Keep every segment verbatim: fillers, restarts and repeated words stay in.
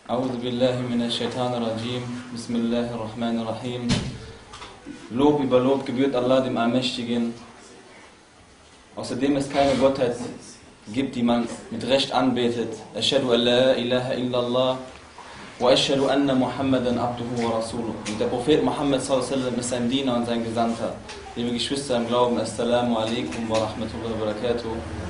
A'udhu billahi minash shaitanir rajim. Bismillahir rahmanir rahim. Lob über Lob gebührt Allah, dem Allmächtigen. Außerdem es keine Gottheit gibt, die man mit Recht anbetet. Ashhadu an la ilaha illallah wa ashhadu anna Muhammadan abduhu wa rasuluh. Und der Prophet Muhammad sallallahu alaihi wasallam ist sein Diener und sein Gesandter. Liebe Geschwister im Glauben, Assalamu alaikum wa rahmatullahi wa barakatuh.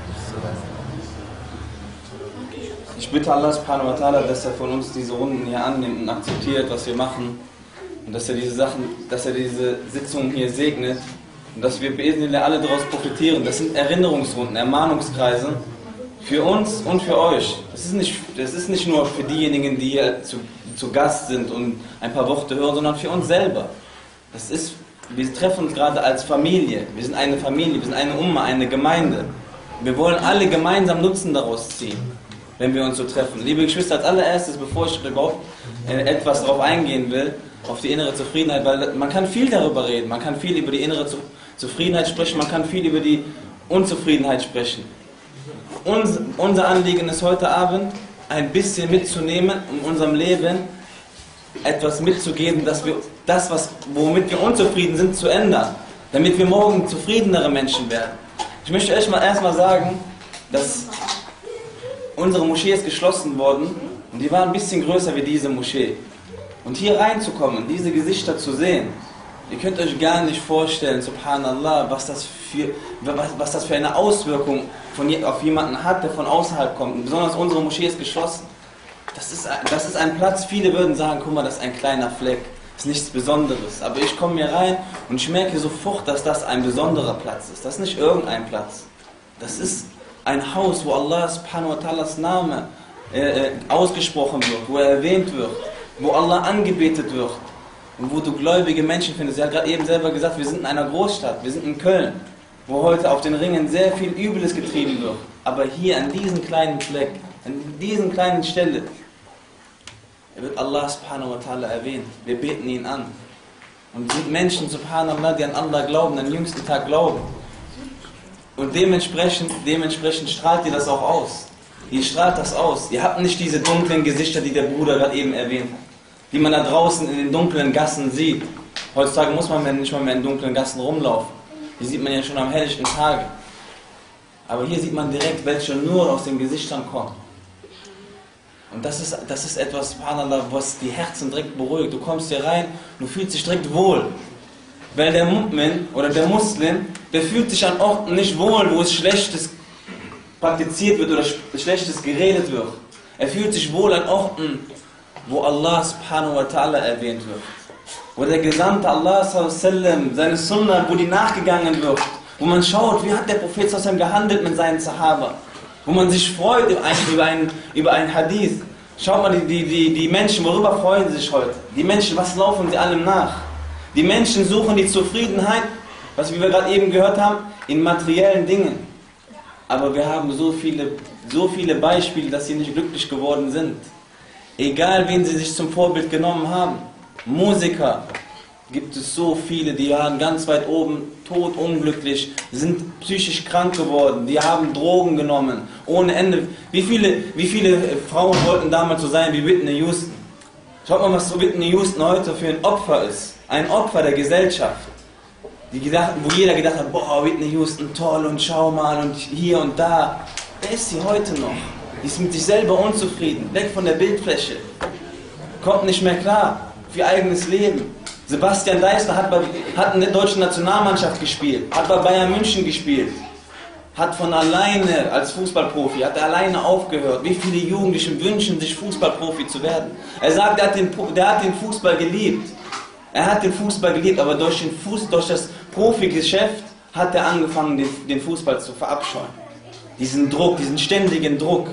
Ich bitte Allah subhanahu wa ta'ala, dass er von uns diese Runden hier annimmt und akzeptiert, was wir machen. Und dass er diese Sachen, dass er diese Sitzungen hier segnet. Und dass wir alle daraus profitieren. Das sind Erinnerungsrunden, Ermahnungskreise für uns und für euch. Das ist nicht, das ist nicht nur für diejenigen, die hier zu, zu Gast sind und ein paar Worte hören, sondern für uns selber. Das ist, wir treffen uns gerade als Familie. Wir sind eine Familie, wir sind eine Umma, eine Gemeinde. Wir wollen alle gemeinsam Nutzen daraus ziehen, wenn wir uns so treffen. Liebe Geschwister, als allererstes, bevor ich überhaupt äh, etwas darauf eingehen will, auf die innere Zufriedenheit, weil man kann viel darüber reden, man kann viel über die innere Zu Zufriedenheit sprechen, man kann viel über die Unzufriedenheit sprechen. Uns, unser Anliegen ist heute Abend, ein bisschen mitzunehmen, um unserem Leben etwas mitzugeben, dass wir das, was, womit wir unzufrieden sind, zu ändern, damit wir morgen zufriedenere Menschen werden. Ich möchte euch mal erstmal sagen, dass unsere Moschee ist geschlossen worden und die war ein bisschen größer wie diese Moschee. Und hier reinzukommen, diese Gesichter zu sehen, ihr könnt euch gar nicht vorstellen, subhanallah, was das für, was, was das für eine Auswirkung von, auf jemanden hat, der von außerhalb kommt. Und besonders unsere Moschee ist geschlossen. Das ist, das ist ein Platz, viele würden sagen, guck mal, das ist ein kleiner Fleck, das ist nichts Besonderes. Aber ich komme hier rein und ich merke sofort, dass das ein besonderer Platz ist. Das ist nicht irgendein Platz. Das ist ein Haus, wo Allah subhanahu wa ta'alas Name äh, ausgesprochen wird, wo er erwähnt wird, wo Allah angebetet wird und wo du gläubige Menschen findest. Sie hat gerade eben selber gesagt, wir sind in einer Großstadt, wir sind in Köln, wo heute auf den Ringen sehr viel Übles getrieben wird. Aber hier an diesem kleinen Fleck, an diesen kleinen Stelle, wird Allah subhanahu wa ta'ala erwähnt. Wir beten ihn an. Und sind Menschen, subhanallah, die an Allah glauben, an den jüngsten Tag glauben. Und dementsprechend, dementsprechend strahlt ihr das auch aus. Ihr strahlt das aus. Ihr habt nicht diese dunklen Gesichter, die der Bruder gerade eben erwähnt hat, die man da draußen in den dunklen Gassen sieht. Heutzutage muss man nicht mal mehr in dunklen Gassen rumlaufen. Hier sieht man ja schon am helllichten Tage. Aber hier sieht man direkt, welche nur aus den Gesichtern kommen. Und das ist, das ist etwas, subhanallah, was die Herzen direkt beruhigt. Du kommst hier rein, du fühlst dich direkt wohl. Weil der Mu'min oder der Muslim, der fühlt sich an Orten nicht wohl, wo es Schlechtes praktiziert wird oder Schlechtes geredet wird. Er fühlt sich wohl an Orten, wo Allah subhanahu wa ta'ala erwähnt wird. Wo der Gesandte Allah sallallahu alaihi wasallam, seine Sunna, wo die nachgegangen wird. Wo man schaut, wie hat der Prophet sallallahu alaihi wasallam gehandelt mit seinen Sahaba. Wo man sich freut über einen, über einen Hadith. Schaut mal, die, die, die Menschen, worüber freuen sie sich heute? Die Menschen, was laufen sie allem nach? Die Menschen suchen die Zufriedenheit, was wir gerade eben gehört haben, in materiellen Dingen. Aber wir haben so viele, so viele Beispiele, dass sie nicht glücklich geworden sind. Egal, wen sie sich zum Vorbild genommen haben. Musiker, gibt es so viele, die waren ganz weit oben, tot, unglücklich, sind psychisch krank geworden, die haben Drogen genommen, ohne Ende. Wie viele, wie viele Frauen wollten damals so sein wie Whitney Houston? Schaut mal, was so Whitney Houston heute für ein Opfer ist. Ein Opfer der Gesellschaft. Die gedacht, wo jeder gedacht hat, boah, Whitney Houston, toll und schau mal und hier und da. Wer ist sie heute noch? Die ist mit sich selber unzufrieden, weg von der Bildfläche. Kommt nicht mehr klar für ihr eigenes Leben. Sebastian Deisler hat, bei, hat in der deutschen Nationalmannschaft gespielt, hat bei Bayern München gespielt, hat von alleine als Fußballprofi, hat er alleine aufgehört. Wie viele Jugendliche wünschen sich Fußballprofi zu werden? Er sagt, er hat den, der hat den Fußball geliebt. Er hat den Fußball geliebt, aber durch, den Fuß, durch das Profigeschäft hat er angefangen, den, den Fußball zu verabscheuen. Diesen Druck, diesen ständigen Druck.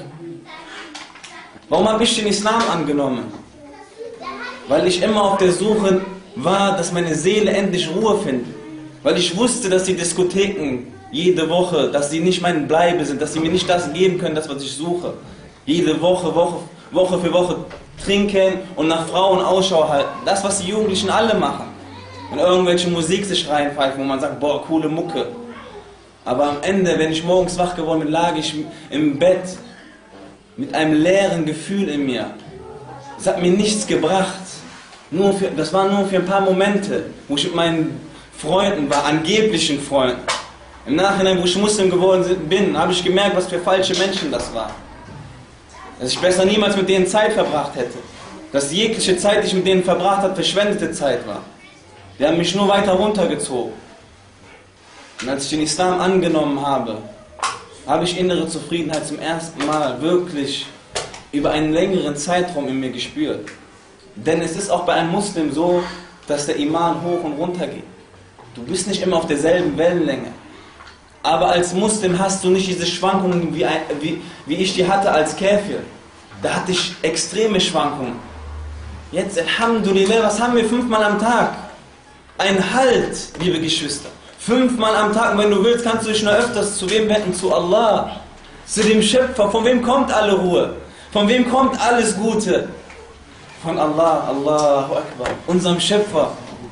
Warum habe ich den Islam angenommen? Weil ich immer auf der Suche war, dass meine Seele endlich Ruhe findet. Weil ich wusste, dass die Diskotheken jede Woche, dass sie nicht mein Bleibe sind, dass sie mir nicht das geben können, das, was ich suche. Jede Woche, Woche, Woche für Woche trinken und nach Frauen Ausschau halten. Das, was die Jugendlichen alle machen. Und irgendwelche Musik sich reinpfeifen, wo man sagt, boah, coole Mucke. Aber am Ende, wenn ich morgens wach geworden bin, lag ich im Bett mit einem leeren Gefühl in mir. Es hat mir nichts gebracht. Nur für, das war nur für ein paar Momente, wo ich mit meinen Freunden war, angeblichen Freunden. Im Nachhinein, wo ich Muslim geworden bin, habe ich gemerkt, was für falsche Menschen das war. Dass ich besser niemals mit denen Zeit verbracht hätte. Dass jegliche Zeit, die ich mit denen verbracht habe, verschwendete Zeit war. Die haben mich nur weiter runtergezogen. Und als ich den Islam angenommen habe, habe ich innere Zufriedenheit zum ersten Mal wirklich über einen längeren Zeitraum in mir gespürt. Denn es ist auch bei einem Muslim so, dass der Iman hoch und runter geht. Du bist nicht immer auf derselben Wellenlänge. Aber als Muslim hast du nicht diese Schwankungen, wie, wie, wie ich die hatte als Käfir. Da hatte ich extreme Schwankungen. Jetzt, Alhamdulillah, was haben wir fünfmal am Tag? Ein Halt, liebe Geschwister. Fünfmal am Tag, und wenn du willst, kannst du dich nur öfters zu wem wenden? Zu Allah. Zu dem Schöpfer. Von wem kommt alle Ruhe? Von wem kommt alles Gute? Von Allah, Allahu Akbar, unserem Schöpfer.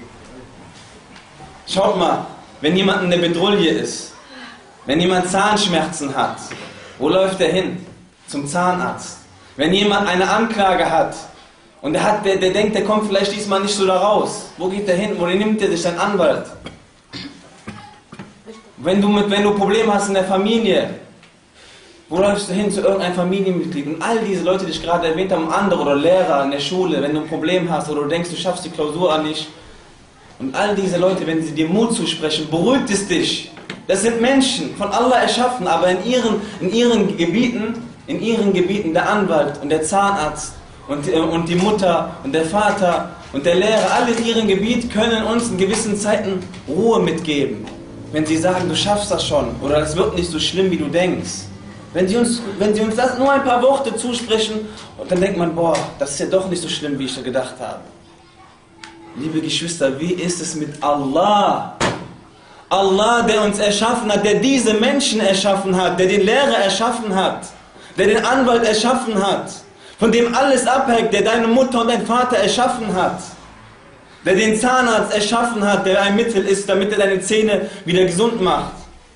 Schaut mal, wenn jemand in der Bedrulle ist, wenn jemand Zahnschmerzen hat, wo läuft er hin? Zum Zahnarzt. Wenn jemand eine Anklage hat und der, hat, der, der denkt, der kommt vielleicht diesmal nicht so da raus, wo geht er hin? Wo nimmt er sich einen Anwalt? Wenn du, mit, wenn du Probleme hast in der Familie, wo läufst du hin? Zu irgendeinem Familienmitglied? Und all diese Leute, die ich gerade erwähnt habe, andere oder Lehrer in der Schule, wenn du ein Problem hast oder du denkst, du schaffst die Klausur an nicht. Und all diese Leute, wenn sie dir Mut zusprechen, beruhigt es dich. Das sind Menschen, von Allah erschaffen, aber in ihren, in ihren Gebieten, in ihren Gebieten der Anwalt und der Zahnarzt und, und die Mutter und der Vater und der Lehrer, alle in ihrem Gebiet können uns in gewissen Zeiten Ruhe mitgeben. Wenn sie sagen, du schaffst das schon oder das wird nicht so schlimm, wie du denkst. Wenn sie uns, wenn sie uns das nur ein paar Worte zusprechen, und dann denkt man, boah, das ist ja doch nicht so schlimm, wie ich so gedacht habe. Liebe Geschwister, wie ist es mit Allah? Allah, der uns erschaffen hat, der diese Menschen erschaffen hat, der den Lehrer erschaffen hat, der den Anwalt erschaffen hat, von dem alles abhängt, der deine Mutter und dein Vater erschaffen hat, der den Zahnarzt erschaffen hat, der ein Mittel ist, damit er deine Zähne wieder gesund macht.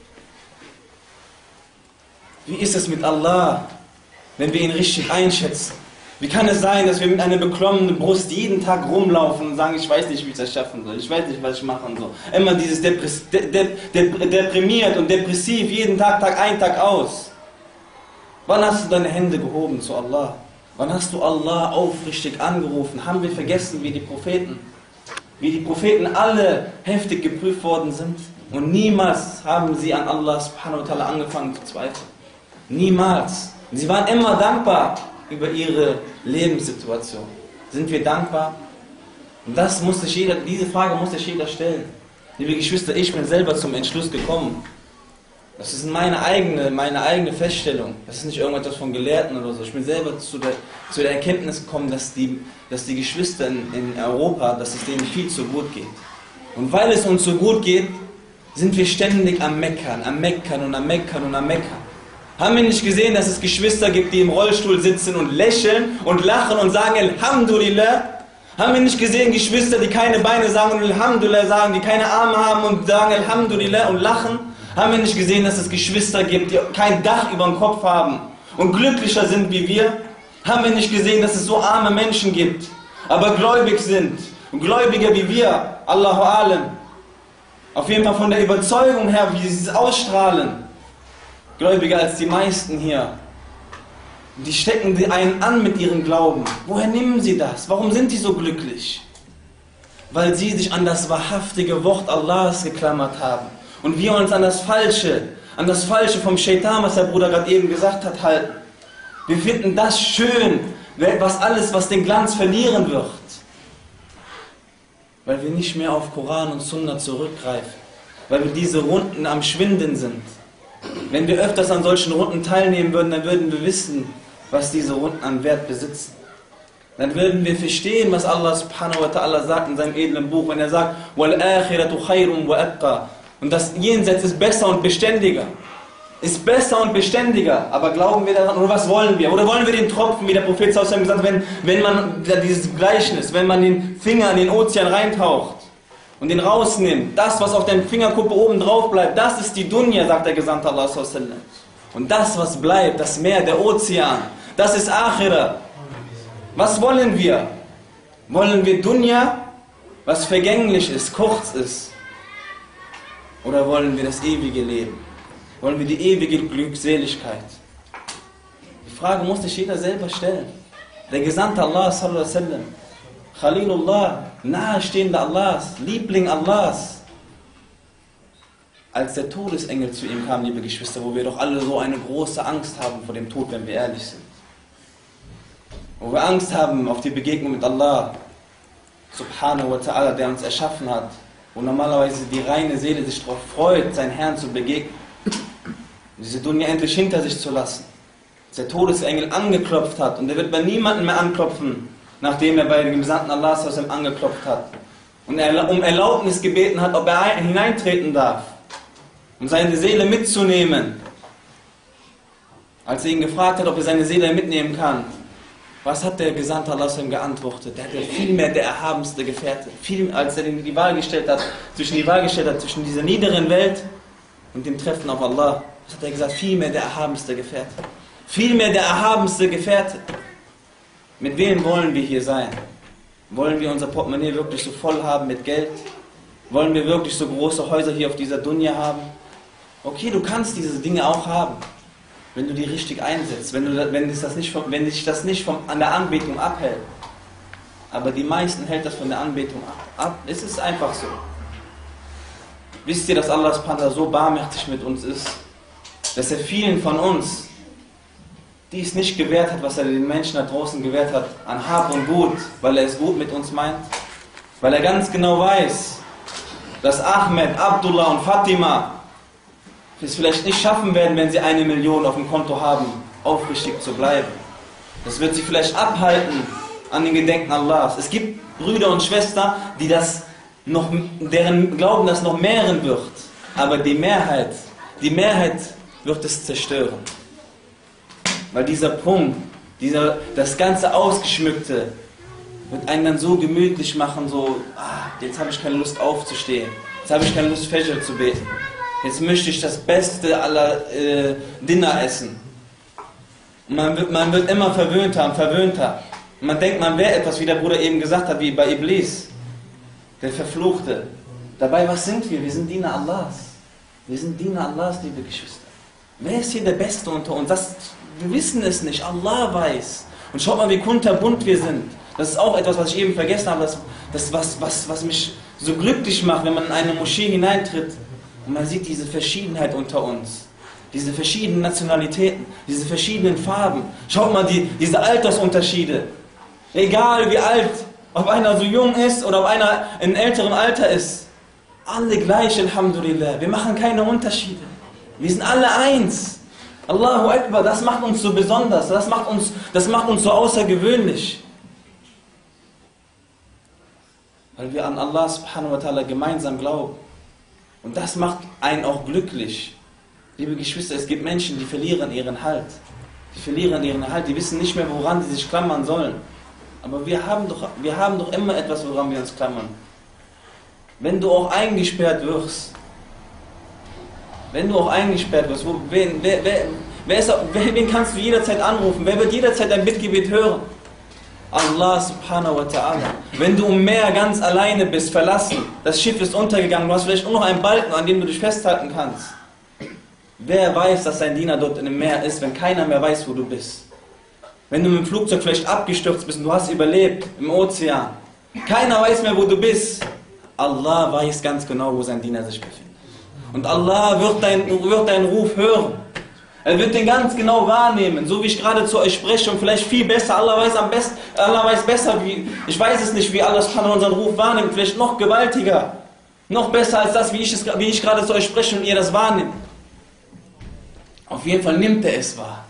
Wie ist es mit Allah, wenn wir ihn richtig einschätzen? Wie kann es sein, dass wir mit einer beklommenen Brust jeden Tag rumlaufen und sagen, ich weiß nicht, wie ich das schaffen soll, ich weiß nicht, was ich machen soll. Immer dieses Depress de de de deprimiert und depressiv, jeden Tag, Tag ein, Tag aus. Wann hast du deine Hände gehoben zu Allah? Wann hast du Allah aufrichtig angerufen? Haben wir vergessen, wie die Propheten? Wie die Propheten alle heftig geprüft worden sind und niemals haben sie an Allah subhanahu wa ta'ala angefangen zu zweifeln. Niemals. Sie waren immer dankbar über ihre Lebenssituation. Sind wir dankbar? Und das muss sich jeder, diese Frage muss sich jeder stellen. Liebe Geschwister, ich bin selber zum Entschluss gekommen. Das ist meine eigene, meine eigene Feststellung. Das ist nicht irgendetwas von Gelehrten oder so. Ich bin selber zu der, zu der Erkenntnis gekommen, dass die, dass die Geschwister in, in Europa, dass es denen viel zu gut geht. Und weil es uns so gut geht, sind wir ständig am Meckern, am Meckern und am Meckern und am Meckern. Haben wir nicht gesehen, dass es Geschwister gibt, die im Rollstuhl sitzen und lächeln und lachen und sagen Alhamdulillah? Haben wir nicht gesehen, Geschwister, die keine Beine sagen und Alhamdulillah sagen, die keine Arme haben und sagen Alhamdulillah und lachen? Haben wir nicht gesehen, dass es Geschwister gibt, die kein Dach über dem Kopf haben und glücklicher sind wie wir? Haben wir nicht gesehen, dass es so arme Menschen gibt, aber gläubig sind und gläubiger wie wir? Allahu Alam. Auf jeden Fall von der Überzeugung her, wie sie es ausstrahlen. Gläubiger als die meisten hier. Die stecken einen an mit ihrem Glauben. Woher nehmen sie das? Warum sind die so glücklich? Weil sie sich an das wahrhaftige Wort Allahs geklammert haben. Und wir uns an das Falsche, an das Falsche vom Shaitan, was der Bruder gerade eben gesagt hat, halten. Wir finden das schön, was alles, was den Glanz verlieren wird. Weil wir nicht mehr auf Koran und Sunna zurückgreifen. Weil wir diese Runden am Schwinden sind. Wenn wir öfters an solchen Runden teilnehmen würden, dann würden wir wissen, was diese Runden an Wert besitzen. Dann würden wir verstehen, was Allah subhanahu wa ta'ala sagt in seinem edlen Buch, wenn er sagt, وَالْآخِرَةُ خَيْرٌ وَأَبْقَى. Und das Jenseits ist besser und beständiger. Ist besser und beständiger. Aber glauben wir daran, oder was wollen wir? Oder wollen wir den Tropfen, wie der Prophet sallallahu alaihi wasallam gesagt hat, wenn, wenn man dieses Gleichnis, wenn man den Finger in den Ozean reintaucht und den rausnimmt, das, was auf der Fingerkuppe oben drauf bleibt, das ist die Dunya, sagt der Gesandte Allah sallallahu alaihi wasallam. Und das, was bleibt, das Meer, der Ozean, das ist Akhira. Was wollen wir? Wollen wir Dunya, was vergänglich ist, kurz ist? Oder wollen wir das ewige Leben? Wollen wir die ewige Glückseligkeit? Die Frage muss sich jeder selber stellen. Der Gesandte Allah, sallallahu alaihi wasallam, Khalilullah, nahestehender Allahs, Liebling Allahs, als der Todesengel zu ihm kam, liebe Geschwister, wo wir doch alle so eine große Angst haben vor dem Tod, wenn wir ehrlich sind. Wo wir Angst haben auf die Begegnung mit Allah, subhanahu wa ta'ala, der uns erschaffen hat, wo normalerweise die reine Seele sich darauf freut, seinen Herrn zu begegnen, diese Dunya endlich hinter sich zu lassen. Als der Todesengel angeklopft hat, und er wird bei niemandem mehr anklopfen, nachdem er bei dem Gesandten Allah angeklopft hat und er um Erlaubnis gebeten hat, ob er hineintreten darf, um seine Seele mitzunehmen. Als er ihn gefragt hat, ob er seine Seele mitnehmen kann, was hat der Gesandte Allah geantwortet? Der hatte vielmehr der erhabenste Gefährte. Viel, als er die Wahl gestellt hat, zwischen die Wahl gestellt hat, zwischen dieser niederen Welt und dem Treffen auf Allah, was hat er gesagt? Vielmehr der erhabenste Gefährte. Vielmehr der erhabenste Gefährte. Mit wem wollen wir hier sein? Wollen wir unser Portemonnaie wirklich so voll haben mit Geld? Wollen wir wirklich so große Häuser hier auf dieser Dunya haben? Okay, du kannst diese Dinge auch haben, wenn du die richtig einsetzt, wenn, du, wenn, dich das nicht, vom, wenn dich das nicht vom, an der Anbetung abhält. Aber die meisten hält das von der Anbetung ab. ab. Es ist einfach so. Wisst ihr, dass Allah so barmherzig mit uns ist, dass er vielen von uns, die es nicht gewährt hat, was er den Menschen da draußen gewährt hat, an Hab und Gut, weil er es gut mit uns meint, weil er ganz genau weiß, dass Ahmed, Abdullah und Fatima es vielleicht nicht schaffen werden, wenn sie eine Million auf dem Konto haben, aufrichtig zu bleiben. Das wird sie vielleicht abhalten an den Gedenken Allahs. Es gibt Brüder und Schwestern, die das noch, deren Glauben das noch mehren wird, aber die Mehrheit, die Mehrheit wird es zerstören. Weil dieser Punkt, dieser, das ganze Ausgeschmückte, wird einen dann so gemütlich machen, so, ah, jetzt habe ich keine Lust aufzustehen, jetzt habe ich keine Lust Fajr zu beten, jetzt möchte ich das Beste aller äh, Dinner essen. Und man wird, man wird immer verwöhnter und verwöhnter. Und man denkt, man wäre etwas, wie der Bruder eben gesagt hat, wie bei Iblis, der Verfluchte. Dabei, was sind wir? Wir sind Diener Allahs. Wir sind Diener Allahs, liebe Geschwister. Wer ist hier der Beste unter uns? Das, wir wissen es nicht, Allah weiß. Und schaut mal, wie kunterbunt wir sind. Das ist auch etwas, was ich eben vergessen habe, das, das was, was, was mich so glücklich macht, wenn man in eine Moschee hineintritt und man sieht diese Verschiedenheit unter uns. Diese verschiedenen Nationalitäten, diese verschiedenen Farben. Schaut mal, die, diese Altersunterschiede. Egal wie alt, ob einer so jung ist oder ob einer in älterem Alter ist. Alle gleich, Alhamdulillah. Wir machen keine Unterschiede. Wir sind alle eins. Allahu Akbar, das macht uns so besonders, das macht uns, das macht uns so außergewöhnlich. Weil wir an Allah subhanahu wa ta'ala gemeinsam glauben. Und das macht einen auch glücklich. Liebe Geschwister, es gibt Menschen, die verlieren ihren Halt. Die verlieren ihren Halt, die wissen nicht mehr, woran sie sich klammern sollen. Aber wir haben doch, wir haben doch immer etwas, woran wir uns klammern. Wenn du auch eingesperrt wirst, wenn du auch eingesperrt wirst, wo, wen, wer, wer, wer ist, wer, wen kannst du jederzeit anrufen? Wer wird jederzeit dein Bittgebet hören? Allah subhanahu wa ta'ala. Wenn du im Meer ganz alleine bist, verlassen, das Schiff ist untergegangen, du hast vielleicht nur noch einen Balken, an dem du dich festhalten kannst. Wer weiß, dass dein Diener dort in dem Meer ist, wenn keiner mehr weiß, wo du bist? Wenn du mit dem Flugzeug vielleicht abgestürzt bist und du hast überlebt im Ozean. Keiner weiß mehr, wo du bist. Allah weiß ganz genau, wo sein Diener sich befindet. Und Allah wird, dein, wird deinen Ruf hören. Er wird den ganz genau wahrnehmen, so wie ich gerade zu euch spreche und vielleicht viel besser. Allah weiß am besten, Allah weiß besser, wie, ich weiß es nicht, wie Allah unseren Ruf wahrnimmt. Vielleicht noch gewaltiger, noch besser als das, wie ich, es, wie ich gerade zu euch spreche und ihr das wahrnimmt. Auf jeden Fall nimmt er es wahr.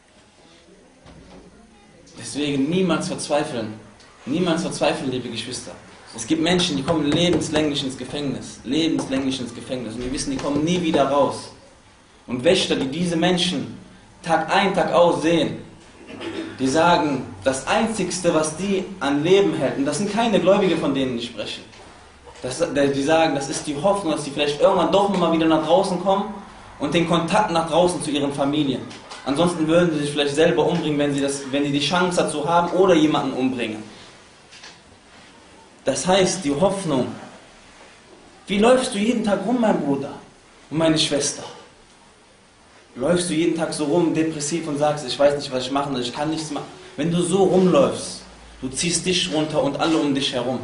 Deswegen niemals verzweifeln. Niemals verzweifeln, liebe Geschwister. Es gibt Menschen, die kommen lebenslänglich ins Gefängnis. Lebenslänglich ins Gefängnis. Und wir wissen, die kommen nie wieder raus. Und Wächter, die diese Menschen Tag ein, Tag aus sehen, die sagen, das Einzigste, was die an Leben hält, und das sind keine Gläubige, von denen ich spreche, das, die sagen, das ist die Hoffnung, dass sie vielleicht irgendwann doch mal wieder nach draußen kommen und den Kontakt nach draußen zu ihren Familien. Ansonsten würden sie sich vielleicht selber umbringen, wenn sie, das, wenn sie die Chance dazu haben oder jemanden umbringen. Das heißt, die Hoffnung. Wie läufst du jeden Tag rum, mein Bruder und meine Schwester? Läufst du jeden Tag so rum, depressiv und sagst, ich weiß nicht, was ich machen soll, ich kann nichts machen. Wenn du so rumläufst, du ziehst dich runter und alle um dich herum.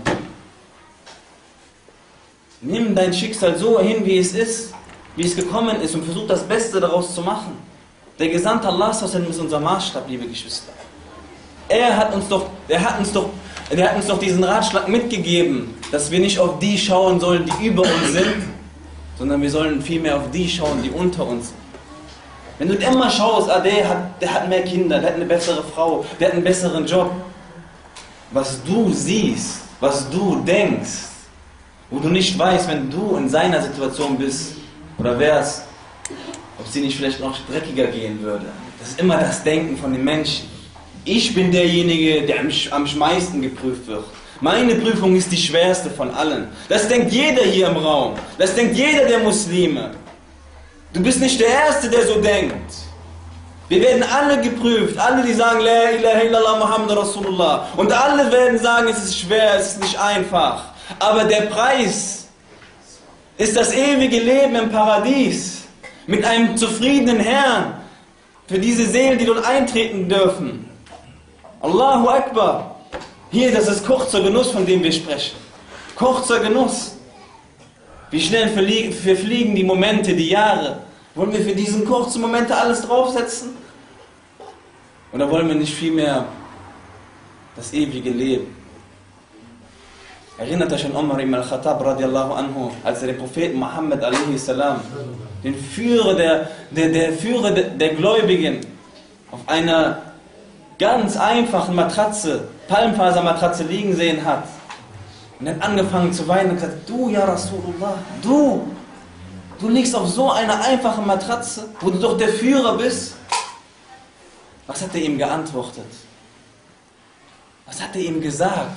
Nimm dein Schicksal so hin, wie es ist, wie es gekommen ist und versuch das Beste daraus zu machen. Der Gesandte Allah ist unser Maßstab, liebe Geschwister. Er hat uns doch, er hat uns doch, er hat uns doch diesen Ratschlag mitgegeben, dass wir nicht auf die schauen sollen, die über uns sind, sondern wir sollen vielmehr auf die schauen, die unter uns sind. Wenn du immer schaust, ah, der hat, der hat mehr Kinder, der hat eine bessere Frau, der hat einen besseren Job. Was du siehst, was du denkst, wo du nicht weißt, wenn du in seiner Situation bist oder wärst, ob sie nicht vielleicht noch dreckiger gehen würde. Das ist immer das Denken von den Menschen. Ich bin derjenige, der am meisten geprüft wird. Meine Prüfung ist die schwerste von allen. Das denkt jeder hier im Raum. Das denkt jeder der Muslime. Du bist nicht der Erste, der so denkt. Wir werden alle geprüft. Alle, die sagen, La ilaha illallah Muhammad Rasulullah. Und alle werden sagen, es ist schwer, es ist nicht einfach. Aber der Preis ist das ewige Leben im Paradies. Mit einem zufriedenen Herrn. Für diese Seelen, die dort eintreten dürfen. Allahu Akbar. Hier, das ist kurzer Genuss, von dem wir sprechen. Kurzer Genuss. Wie schnell verfliegen die Momente, die Jahre. Wollen wir für diesen kurzen Momente alles draufsetzen? Oder wollen wir nicht vielmehr das ewige Leben? Erinnert euch an Umar ibn al-Khattab radiallahu anhu, als er den Propheten Muhammad alaihi salam, den Führer der, der, der Führer der, der Gläubigen, auf einer ganz einfachen Matratze, Palmfasermatratze liegen sehen hat. Und er hat angefangen zu weinen und gesagt, du ja Rasulullah, du, du liegst auf so einer einfachen Matratze, wo du doch der Führer bist. Was hat er ihm geantwortet? Was hat er ihm gesagt?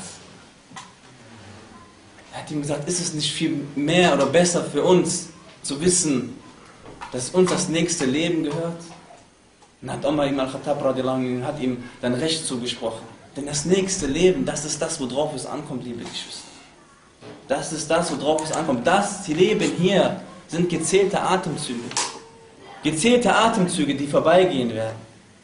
Er hat ihm gesagt, ist es nicht viel mehr oder besser für uns zu wissen, dass uns das nächste Leben gehört? Und hat Umar ibn al-Khattab hat ihm dann Recht zugesprochen. Denn das nächste Leben, das ist das, worauf es ankommt, liebe Geschwister. Das ist das, worauf es ankommt. Das Leben hier sind gezählte Atemzüge. Gezählte Atemzüge, die vorbeigehen werden.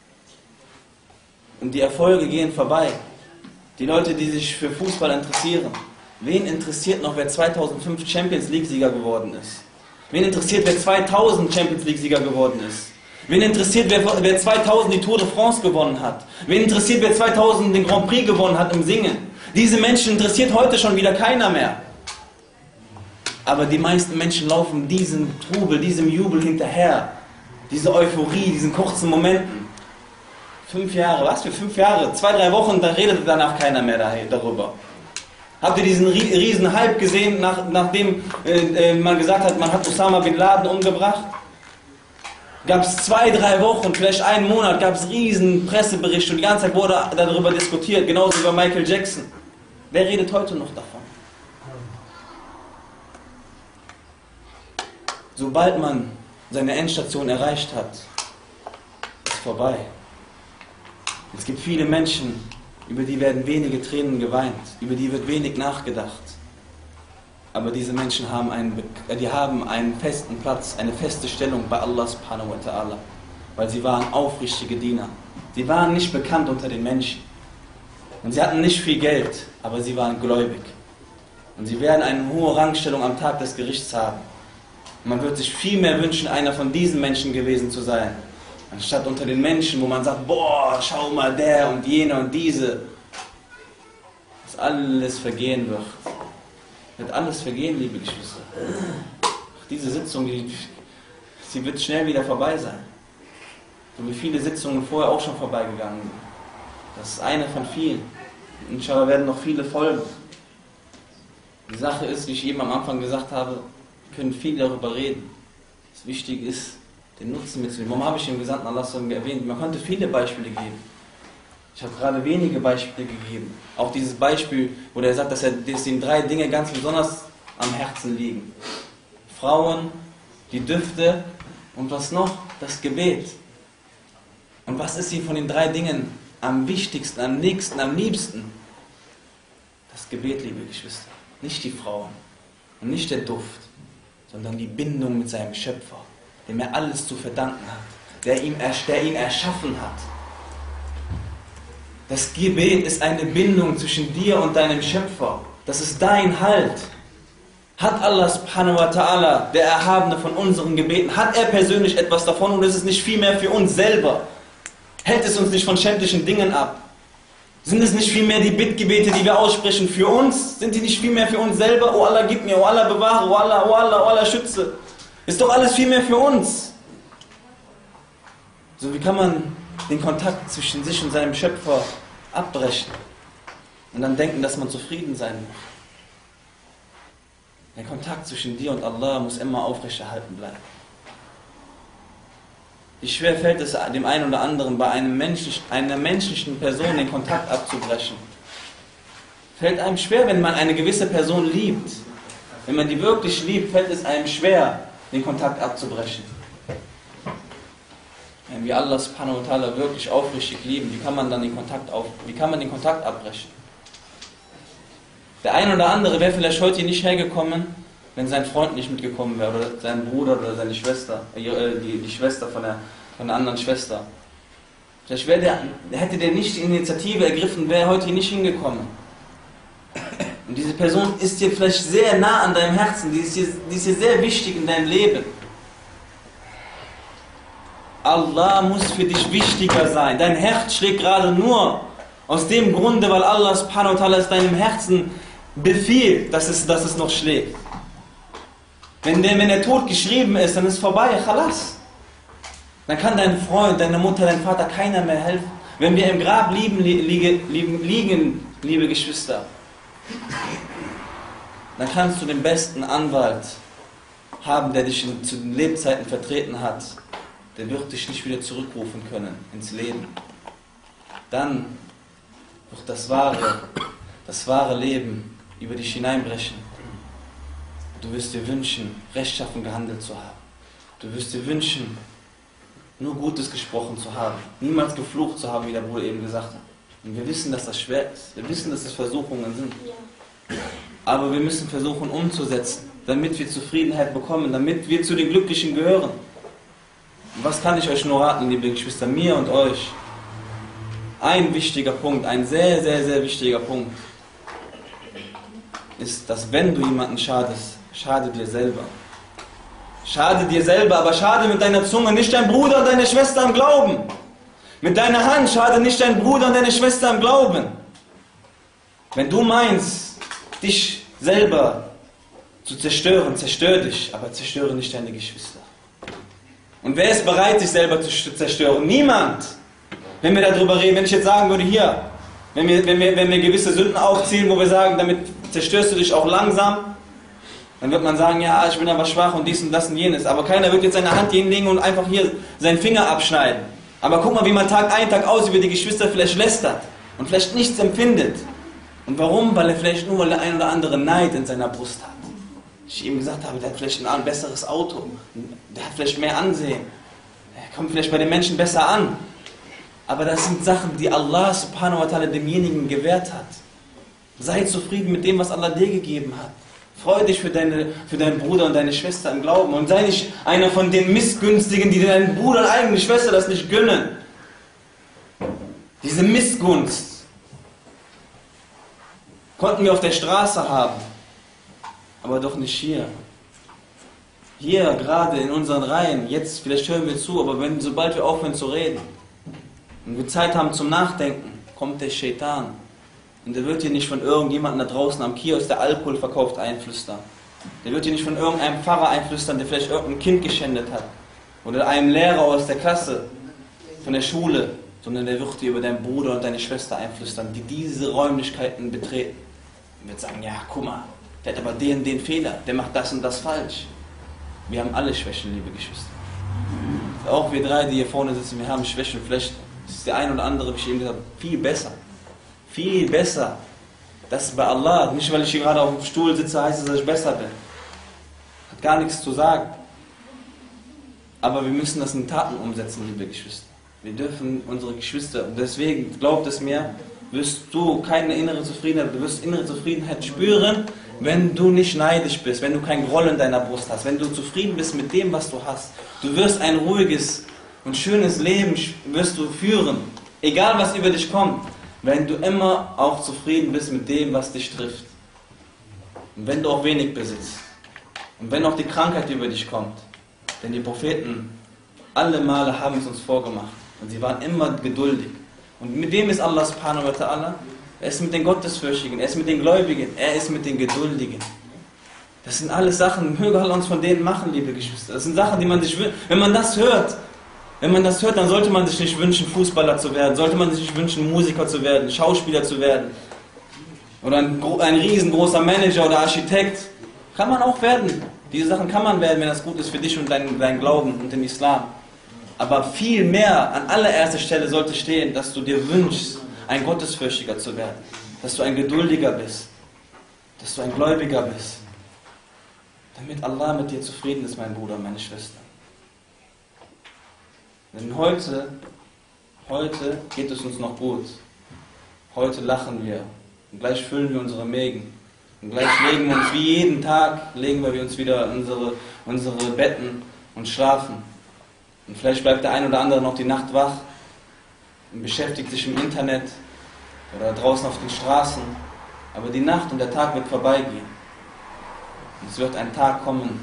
Und die Erfolge gehen vorbei. Die Leute, die sich für Fußball interessieren. Wen interessiert noch, wer zweitausendfünf Champions League-Sieger geworden ist? Wen interessiert, wer zweitausend Champions League-Sieger geworden ist? Wen interessiert, wer, wer zweitausend die Tour de France gewonnen hat? Wen interessiert, wer zweitausend den Grand Prix gewonnen hat im Singen? Diese Menschen interessiert heute schon wieder keiner mehr. Aber die meisten Menschen laufen diesem Trubel, diesem Jubel hinterher. Diese Euphorie, diesen kurzen Momenten. Fünf Jahre, was für fünf Jahre? Zwei, drei Wochen, da redet danach keiner mehr darüber. Habt ihr diesen riesen Hype gesehen, nach, nachdem äh, man gesagt hat, man hat Osama Bin Laden umgebracht? Gab es zwei, drei Wochen, vielleicht einen Monat, gab es riesen Presseberichte und die ganze Zeit wurde darüber diskutiert, genauso über Michael Jackson. Wer redet heute noch davon? Sobald man seine Endstation erreicht hat, ist vorbei. Es gibt viele Menschen, über die werden wenige Tränen geweint, über die wird wenig nachgedacht. Aber diese Menschen haben einen, die haben einen festen Platz, eine feste Stellung bei Allah subhanahu wa ta'ala. Weil sie waren aufrichtige Diener. Sie waren nicht bekannt unter den Menschen. Und sie hatten nicht viel Geld, aber sie waren gläubig. Und sie werden eine hohe Rangstellung am Tag des Gerichts haben. Und man wird sich viel mehr wünschen, einer von diesen Menschen gewesen zu sein. Anstatt unter den Menschen, wo man sagt, boah, schau mal, der und jener und diese. Dass alles vergehen wird. Wird alles vergehen, liebe Geschwister. Diese Sitzung, die, sie wird schnell wieder vorbei sein. So wie viele Sitzungen vorher auch schon vorbeigegangen sind. Das ist eine von vielen. Inshallah werden noch viele folgen. Die Sache ist, wie ich eben am Anfang gesagt habe, wir können viel darüber reden. Das Wichtige ist, den Nutzen mitzunehmen. Warum habe ich den Gesandten Allah erwähnt? Man könnte viele Beispiele geben. Ich habe gerade wenige Beispiele gegeben. Auch dieses Beispiel, wo er sagt, dass, er, dass ihm drei Dinge ganz besonders am Herzen liegen. Frauen, die Düfte und was noch? Das Gebet. Und was ist ihm von den drei Dingen am wichtigsten, am nächsten, am liebsten? Das Gebet, liebe Geschwister. Nicht die Frauen und nicht der Duft, sondern die Bindung mit seinem Schöpfer, dem er alles zu verdanken hat, der ihn, der ihn erschaffen hat. Das Gebet ist eine Bindung zwischen dir und deinem Schöpfer. Das ist dein Halt. Hat Allah subhanahu wa ta'ala, der Erhabene von unseren Gebeten, hat er persönlich etwas davon und ist es nicht vielmehr für uns selber? Hält es uns nicht von schändlichen Dingen ab? Sind es nicht vielmehr die Bittgebete, die wir aussprechen, für uns? Sind die nicht vielmehr für uns selber? Oh Allah, gib mir, oh Allah, bewahre, oh Allah, oh Allah, oh Allah, schütze. Ist doch alles vielmehr für uns. So, wie kann man den Kontakt zwischen sich und seinem Schöpfer abbrechen und dann denken, dass man zufrieden sein muss? Der Kontakt zwischen dir und Allah muss immer aufrechterhalten bleiben. Wie schwer fällt es dem einen oder anderen, bei einem menschlich, einer menschlichen Person den Kontakt abzubrechen? Fällt einem schwer, wenn man eine gewisse Person liebt. Wenn man die wirklich liebt, fällt es einem schwer, den Kontakt abzubrechen. Wenn wir Allah subhanahu wa ta'ala wirklich aufrichtig lieben, wie kann man dann den Kontakt auf, wie kann man den Kontakt abbrechen? Der eine oder andere wäre vielleicht heute nicht hergekommen, wenn sein Freund nicht mitgekommen wäre, oder sein Bruder oder seine Schwester, äh, die, die Schwester von der, von der anderen Schwester. Vielleicht wäre der, hätte der nicht die Initiative ergriffen, wäre heute hier nicht hingekommen. Und diese Person ist dir vielleicht sehr nah an deinem Herzen, die ist dir, die ist dir sehr wichtig in deinem Leben. Allah muss für dich wichtiger sein. Dein Herz schlägt gerade nur aus dem Grunde, weil Allah subhanahu wa ta'ala es deinem Herzen befiehlt, dass es, dass es noch schlägt. Wenn der, wenn der Tod geschrieben ist, dann ist vorbei, khalas. Dann kann dein Freund, deine Mutter, dein Vater keiner mehr helfen. Wenn wir im Grab liegen, liegen, liegen, liegen, liebe Geschwister, dann kannst du den besten Anwalt haben, der dich in, zu den Lebzeiten vertreten hat. Der wird dich nicht wieder zurückrufen können ins Leben. Dann wird das wahre, das wahre Leben über dich hineinbrechen. Du wirst dir wünschen, rechtschaffen gehandelt zu haben. Du wirst dir wünschen, nur Gutes gesprochen zu haben. Niemals geflucht zu haben, wie der Bruder eben gesagt hat. Und wir wissen, dass das schwer ist. Wir wissen, dass es Versuchungen sind. Aber wir müssen versuchen umzusetzen, damit wir Zufriedenheit bekommen, damit wir zu den Glücklichen gehören. Und was kann ich euch nur raten, liebe Geschwister, mir und euch? Ein wichtiger Punkt, ein sehr, sehr, sehr wichtiger Punkt ist, dass wenn du jemanden schadest, schade dir selber. Schade dir selber, aber schade mit deiner Zunge nicht dein Bruder und deine Schwester im Glauben. Mit deiner Hand schade nicht dein Bruder und deine Schwester im Glauben. Wenn du meinst, dich selber zu zerstören, zerstör dich, aber zerstöre nicht deine Geschwister. Und wer ist bereit, sich selber zu zerstören? Niemand. Wenn wir darüber reden, wenn ich jetzt sagen würde, hier, wenn wir, wenn wir, wenn wir gewisse Sünden aufzählen, wo wir sagen, damit zerstörst du dich auch langsam, dann wird man sagen, ja, ich bin aber schwach und dies und das und jenes. Aber keiner wird jetzt seine Hand hinlegen und einfach hier seinen Finger abschneiden. Aber guck mal, wie man Tag ein, Tag aus über die Geschwister vielleicht lästert und vielleicht nichts empfindet. Und warum? Weil er vielleicht nur, weil der ein oder andere Neid in seiner Brust hat. Ich ihm gesagt habe, der hat vielleicht ein besseres Auto, der hat vielleicht mehr Ansehen, er kommt vielleicht bei den Menschen besser an. Aber das sind Sachen, die Allah subhanahu wa ta'ala demjenigen gewährt hat. Sei zufrieden mit dem, was Allah dir gegeben hat. Freu dich für, deine, für deinen Bruder und deine Schwester im Glauben und sei nicht einer von den Missgünstigen, die deinen Bruder und eigene Schwester das nicht gönnen. Diese Missgunst konnten wir auf der Straße haben, aber doch nicht hier. Hier, gerade in unseren Reihen, jetzt, vielleicht hören wir zu, aber wenn, sobald wir aufhören zu reden und wir Zeit haben zum Nachdenken, kommt der Shaitan. Und der wird dir nicht von irgendjemandem da draußen am Kiosk, der Alkohol verkauft, einflüstern. Der wird dir nicht von irgendeinem Pfarrer einflüstern, der vielleicht irgendein Kind geschändet hat. Oder einem Lehrer aus der Klasse, von der Schule. Sondern der wird dir über deinen Bruder und deine Schwester einflüstern, die diese Räumlichkeiten betreten. Und wird sagen, ja, guck mal, der hat aber den, den Fehler, der macht das und das falsch. Wir haben alle Schwächen, liebe Geschwister. Auch wir drei, die hier vorne sitzen, wir haben Schwächen. Vielleicht ist der ein oder andere, wie ich eben gesagt habe, viel besser. Viel besser. Das ist bei Allah. Nicht, weil ich hier gerade auf dem Stuhl sitze, heißt es, dass ich besser bin. Hat gar nichts zu sagen. Aber wir müssen das in Taten umsetzen, liebe Geschwister. Wir dürfen unsere Geschwister, deswegen glaubt es mir, wirst du keine innere Zufriedenheit, du wirst innere Zufriedenheit spüren, wenn du nicht neidisch bist, wenn du kein Groll in deiner Brust hast, wenn du zufrieden bist mit dem, was du hast. Du wirst ein ruhiges und schönes Leben wirst du führen, egal was über dich kommt, wenn du immer auch zufrieden bist mit dem, was dich trifft. Und wenn du auch wenig besitzt. Und wenn auch die Krankheit über dich kommt. Denn die Propheten, alle Male haben es uns vorgemacht. Und sie waren immer geduldig. Und mit wem ist Allah subhanahu wa ta'ala? Er ist mit den Gottesfürchtigen, er ist mit den Gläubigen, er ist mit den Geduldigen. Das sind alles Sachen, möge Allah uns von denen machen, liebe Geschwister. Das sind Sachen, die man sich wünscht. Wenn man das hört, wenn man das hört, dann sollte man sich nicht wünschen, Fußballer zu werden, sollte man sich nicht wünschen, Musiker zu werden, Schauspieler zu werden. Oder ein, ein riesengroßer Manager oder Architekt. Kann man auch werden. Diese Sachen kann man werden, wenn das gut ist für dich und deinen dein Glauben und den Islam. Aber viel mehr, an allererster Stelle sollte stehen, dass du dir wünschst, ein Gottesfürchtiger zu werden. Dass du ein Geduldiger bist. Dass du ein Gläubiger bist. Damit Allah mit dir zufrieden ist, mein Bruder und meine Schwester. Denn heute, heute geht es uns noch gut. Heute lachen wir. Und gleich füllen wir unsere Mägen. Und gleich legen wir uns, wie jeden Tag, legen wir uns wieder in unsere, unsere Betten und schlafen. Und vielleicht bleibt der ein oder andere noch die Nacht wach und beschäftigt sich im Internet oder draußen auf den Straßen. Aber die Nacht und der Tag wird vorbeigehen. Und es wird ein Tag kommen,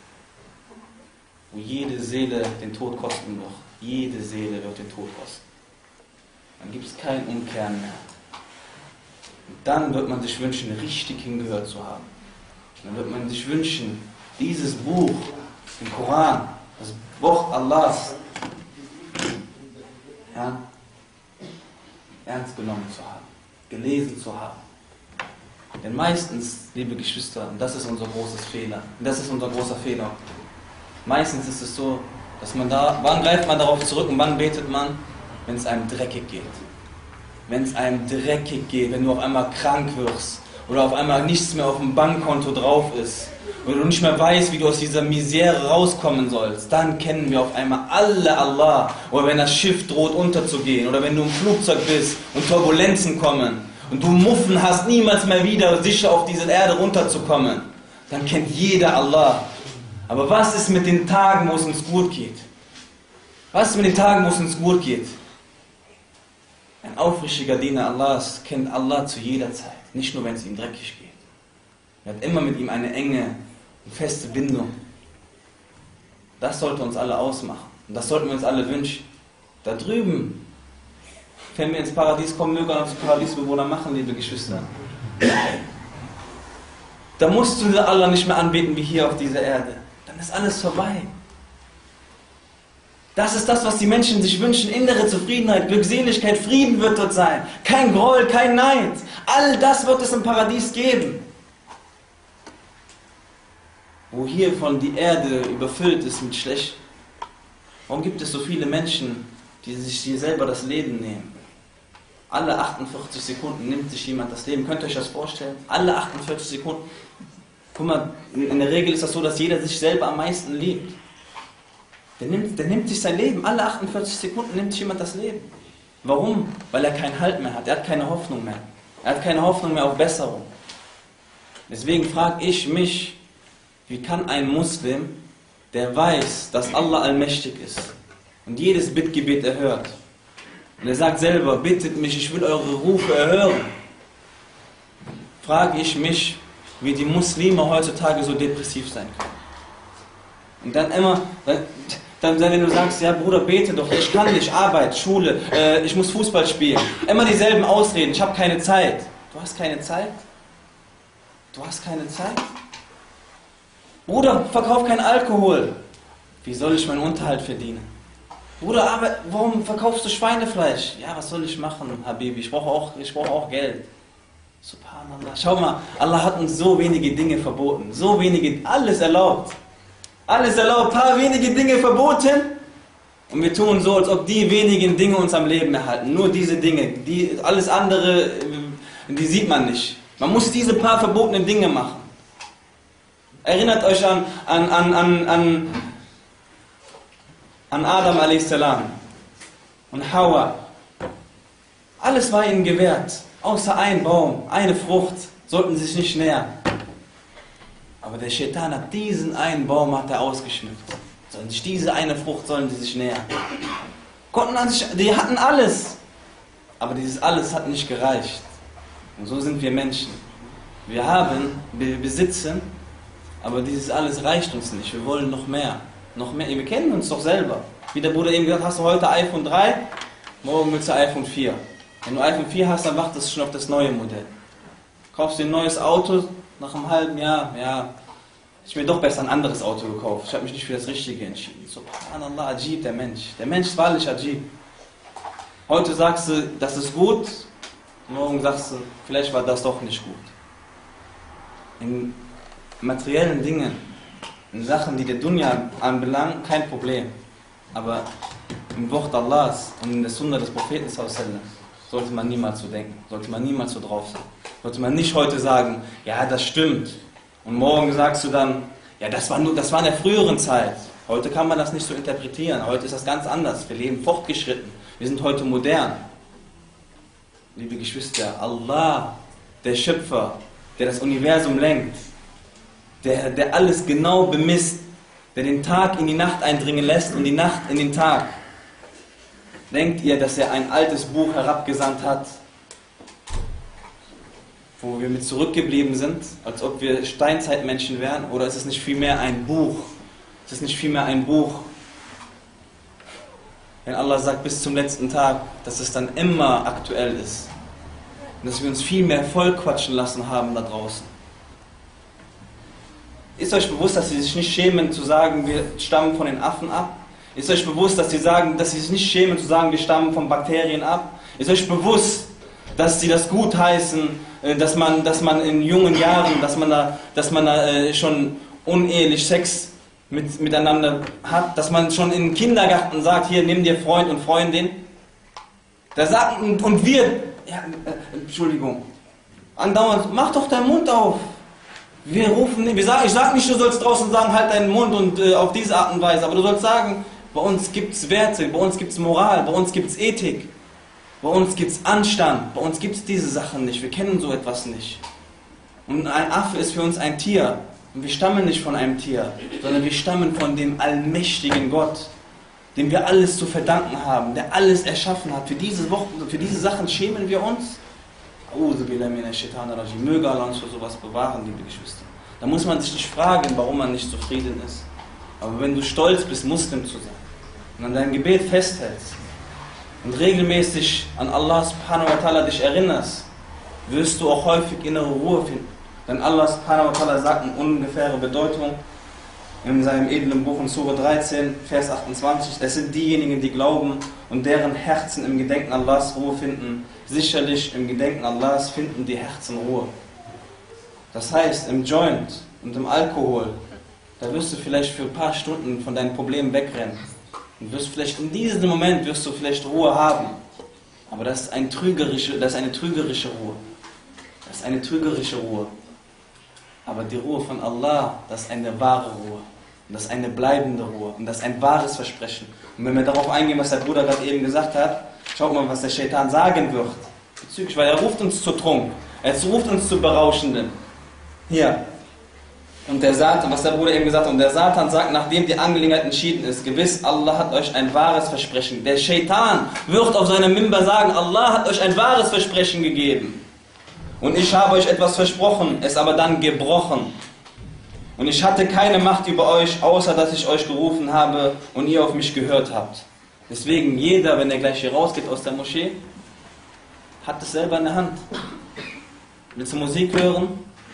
wo jede Seele den Tod kosten wird. Jede Seele wird den Tod kosten. Dann gibt es kein Umkehren mehr. Und dann wird man sich wünschen, richtig hingehört zu haben. Dann wird man sich wünschen, dieses Buch, den Koran, das Buch Allahs, ja, ernst genommen zu haben, gelesen zu haben. Denn meistens, liebe Geschwister, und das ist unser großes Fehler, und das ist unser großer Fehler, meistens ist es so, dass man da, wann greift man darauf zurück und wann betet man, wenn es einem dreckig geht. Wenn es einem dreckig geht, wenn du auf einmal krank wirst oder auf einmal nichts mehr auf dem Bankkonto drauf ist oder du nicht mehr weißt, wie du aus dieser Misere rauskommen sollst, dann kennen wir auf einmal alle Allah. Oder wenn das Schiff droht unterzugehen oder wenn du im Flugzeug bist und Turbulenzen kommen und du Muffen hast, niemals mehr wieder sicher auf diese Erde runterzukommen, dann kennt jeder Allah. Aber was ist mit den Tagen, wo es uns gut geht? Was ist mit den Tagen, wo es uns gut geht? Ein aufrichtiger Diener Allahs kennt Allah zu jeder Zeit, nicht nur wenn es ihm dreckig geht. Er hat immer mit ihm eine enge und feste Bindung. Das sollte uns alle ausmachen. Und das sollten wir uns alle wünschen. Da drüben, wenn wir ins Paradies kommen, mögen wir uns Paradiesbewohner machen, liebe Geschwister. Da musst du Allah nicht mehr anbeten wie hier auf dieser Erde. Dann ist alles vorbei. Das ist das, was die Menschen sich wünschen. Innere Zufriedenheit, Glückseligkeit, Frieden wird dort sein. Kein Groll, kein Neid. All das wird es im Paradies geben. Wo hiervon die Erde überfüllt ist mit Schlecht. Warum gibt es so viele Menschen, die sich hier selber das Leben nehmen? Alle achtundvierzig Sekunden nimmt sich jemand das Leben. Könnt ihr euch das vorstellen? Alle achtundvierzig Sekunden. Guck mal, in der Regel ist das so, dass jeder sich selber am meisten liebt. Der nimmt, der nimmt sich sein Leben. Alle achtundvierzig Sekunden nimmt sich jemand das Leben. Warum? Weil er keinen Halt mehr hat. Er hat keine Hoffnung mehr. Er hat keine Hoffnung mehr auf Besserung. Deswegen frage ich mich, wie kann ein Muslim, der weiß, dass Allah allmächtig ist und jedes Bittgebet erhört, und er sagt selber, bittet mich, ich will eure Rufe erhören, frage ich mich, wie die Muslime heutzutage so depressiv sein können. Und dann immer, dann, wenn du sagst, ja Bruder, bete doch, ich kann nicht, Arbeit, Schule, äh, ich muss Fußball spielen, immer dieselben Ausreden, ich habe keine Zeit. Du hast keine Zeit? Du hast keine Zeit? Bruder, verkauf keinen Alkohol. Wie soll ich meinen Unterhalt verdienen? Bruder, aber warum verkaufst du Schweinefleisch? Ja, was soll ich machen, Habibi? Ich brauche auch, ich brauche auch Geld. Subhanallah. Schau mal, Allah hat uns so wenige Dinge verboten. So wenige, alles erlaubt. Alles erlaubt, paar wenige Dinge verboten. Und wir tun so, als ob die wenigen Dinge uns am Leben erhalten. Nur diese Dinge. Die, alles andere, die sieht man nicht. Man muss diese paar verbotenen Dinge machen. Erinnert euch an, an, an, an, an, an Adam a s. und Hawa. Alles war ihnen gewährt, außer ein Baum, eine Frucht, sollten sie sich nicht nähern. Aber der Shaitan hat diesen einen Baum hat er ausgeschmückt. Sollen sich diese eine Frucht sollen sie sich nähern. Konnten an sich, die hatten alles. Aber dieses alles hat nicht gereicht. Und so sind wir Menschen. Wir haben, wir besitzen, aber dieses alles reicht uns nicht. Wir wollen noch mehr. Noch mehr. Wir kennen uns doch selber. Wie der Bruder eben gesagt hat, hast du heute iPhone drei, morgen willst du iPhone vier. Wenn du iPhone vier hast, dann wartest du schon auf das neue Modell. Kaufst dir ein neues Auto, nach einem halben Jahr, ja, ich mir doch besser ein anderes Auto gekauft. Ich habe mich nicht für das Richtige entschieden. Subhanallah, Ajib, der Mensch. Der Mensch ist wahrlich Ajib. Heute sagst du, das ist gut, morgen sagst du, vielleicht war das doch nicht gut. In materiellen Dingen, in Sachen, die der Dunya anbelangen, kein Problem. Aber im Wort Allahs und in der Sunna des Propheten sollte man niemals so denken, sollte man niemals so drauf sein. Sollte man nicht heute sagen, ja, das stimmt. Und morgen sagst du dann, ja, das war, nur, das war in der früheren Zeit. Heute kann man das nicht so interpretieren. Heute ist das ganz anders. Wir leben fortgeschritten. Wir sind heute modern. Liebe Geschwister, Allah, der Schöpfer, der das Universum lenkt, der, der alles genau bemisst, der den Tag in die Nacht eindringen lässt und die Nacht in den Tag. Denkt ihr, dass er ein altes Buch herabgesandt hat, wo wir mit zurückgeblieben sind, als ob wir Steinzeitmenschen wären? Oder ist es nicht vielmehr ein Buch? Ist es nicht vielmehr ein Buch? Wenn Allah sagt, bis zum letzten Tag, dass es dann immer aktuell ist. Und dass wir uns viel mehr vollquatschen lassen haben da draußen. Ist euch bewusst, dass sie sich nicht schämen zu sagen, wir stammen von den Affen ab? Ist euch bewusst, dass sie sagen, dass sie sich nicht schämen zu sagen, wir stammen von Bakterien ab? Ist euch bewusst, dass sie das gut heißen, dass man, dass man in jungen Jahren, dass man da, dass man da schon unehelich Sex mit, miteinander hat, dass man schon im Kindergarten sagt, hier, nimm dir Freund und Freundin. Da sagen, und wir, ja, äh, Entschuldigung, andauernd, mach doch deinen Mund auf. Wir rufen, wir sagen, ich sage nicht, du sollst draußen sagen, halt deinen Mund und äh, auf diese Art und Weise, aber du sollst sagen, bei uns gibt es Werte, bei uns gibt es Moral, bei uns gibt es Ethik, bei uns gibt es Anstand, bei uns gibt es diese Sachen nicht, wir kennen so etwas nicht. Und ein Affe ist für uns ein Tier. Und wir stammen nicht von einem Tier, sondern wir stammen von dem allmächtigen Gott, dem wir alles zu verdanken haben, der alles erschaffen hat. Für diese, Wochen, für diese Sachen schämen wir uns. Möge Allah uns für sowas bewahren, liebe Geschwister. Da muss man sich nicht fragen, warum man nicht zufrieden ist. Aber wenn du stolz bist, Muslim zu sein und an deinem Gebet festhältst und regelmäßig an Allah subhanahu wa ta'ala dich erinnerst, wirst du auch häufig innere Ruhe finden. Denn Allah subhanahu wa ta'ala sagt eine ungefähre Bedeutung in seinem edlen Buch in Sura dreizehn, Vers achtundzwanzig, das sind diejenigen, die glauben und deren Herzen im Gedenken Allahs Ruhe finden. Sicherlich im Gedenken Allahs finden die Herzen Ruhe. Das heißt, im Joint und im Alkohol, da wirst du vielleicht für ein paar Stunden von deinen Problemen wegrennen. Und wirst vielleicht in diesem Moment wirst du vielleicht Ruhe haben. Aber das ist, ein trügerische, das ist eine trügerische Ruhe. Das ist eine trügerische Ruhe. Aber die Ruhe von Allah, das ist eine wahre Ruhe. Und das ist eine bleibende Ruhe. Und das ist ein wahres Versprechen. Und wenn wir darauf eingehen, was der Bruder gerade eben gesagt hat, schaut mal, was der Shaitan sagen wird. Bezüglich, weil er ruft uns zu Trunk. Er ruft uns zu Berauschenden. Hier. Und der Satan, was der Bruder eben gesagt hat, und der Satan sagt, nachdem die Angelegenheit entschieden ist, gewiss, Allah hat euch ein wahres Versprechen. Der Shaitan wird auf seinem Mimbar sagen, Allah hat euch ein wahres Versprechen gegeben. Und ich habe euch etwas versprochen, es aber dann gebrochen. Und ich hatte keine Macht über euch, außer dass ich euch gerufen habe und ihr auf mich gehört habt. Deswegen, jeder, wenn er gleich hier rausgeht aus der Moschee, hat es selber in der Hand. Willst du Musik hören?